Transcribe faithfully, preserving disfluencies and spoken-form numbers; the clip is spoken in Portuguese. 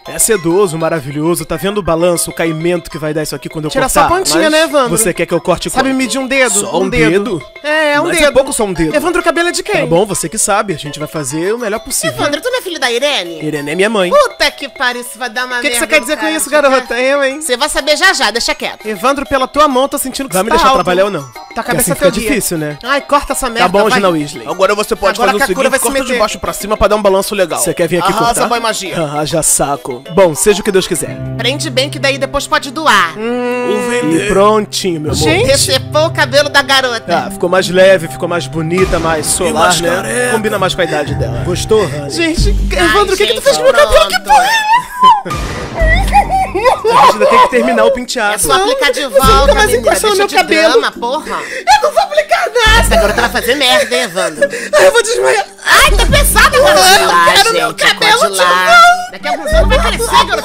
É sedoso, maravilhoso. Tá vendo o balanço, o caimento que vai dar isso aqui quando eu Tira cortar? só a pontinha, Mas né, Evandro? Você quer que eu corte Sabe quanto? medir um dedo? Só um, um dedo. dedo? É, é um Mas dedo. é pouco só um dedo. Evandro, o cabelo é de quem? Tá bom, você que sabe. A gente vai fazer o melhor possível. Evandro, tu não é filho da Irene? Irene é minha mãe. Puta que pariu, isso vai dar uma O que, que merda você quer no dizer com cara, isso, deixa garota? quieto. Eu, hein? Você vai saber já já, deixa quieto. Evandro, pela tua mão, tô sentindo que Vai você me tá deixar alto. trabalhar ou não? Tua Porque cabeça assim é fica teu guia. difícil, né? Ai, corta essa merda, Tá bom, vai. Gina Weasley. Agora você pode Agora fazer o a Kakura seguinte, vai se corta de meter. baixo pra cima pra dar um balanço legal. Você quer vir aqui Arrasa, cortar? boy magia. Ah, já saco. Bom, seja o que Deus quiser. Prende bem que daí depois pode doar. O E prontinho, meu amor. Gente. Decepou o cabelo da garota. Ah, ficou mais leve, ficou mais bonita, mais solar, mais né? careca. Combina mais com a idade dela. Gostou, Honey? Gente, Evandro, o que, que tu gente, fez com meu cabelo? Que pronto. porra é A gente ainda tem que terminar o penteado. É só aplicar de você nunca volta, mais menina. encostou no Deixa meu de cabelo. drama, porra. Eu não vou aplicar nada! Essa garota vai fazer merda, hein, Evandro? Ai, eu vou desmaiar! Ai, tá pesada, garota. Ai, eu Lá, quero gente, meu cabelo pode ir de lá. volta. Daqui a alguns anos vai crescer, garota.